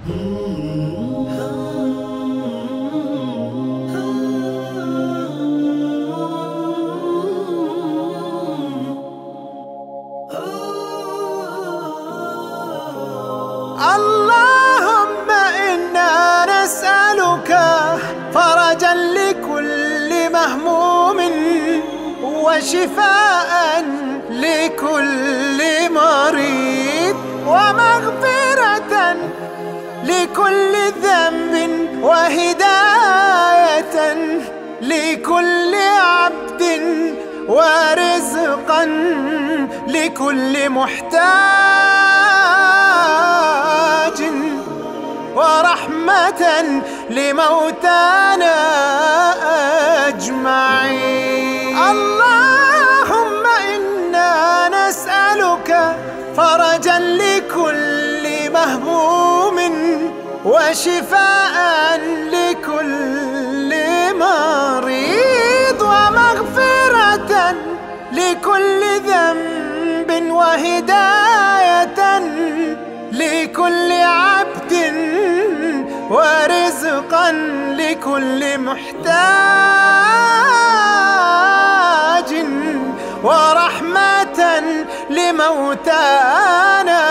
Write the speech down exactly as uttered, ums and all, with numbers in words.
اللهم إنا نسألك فرجا لكل مهموم وشفاء لكل مريض ومغفرة لكل ذنب وهداية لكل عبد ورزقا لكل محتاج ورحمة لموتانا أجمعين. اللهم إنا نسألك فرجا لكل مهموم وشفاء لكل مريض ومغفرة لكل ذنب وهداية لكل عبد ورزقا لكل محتاج ورحمة لموتانا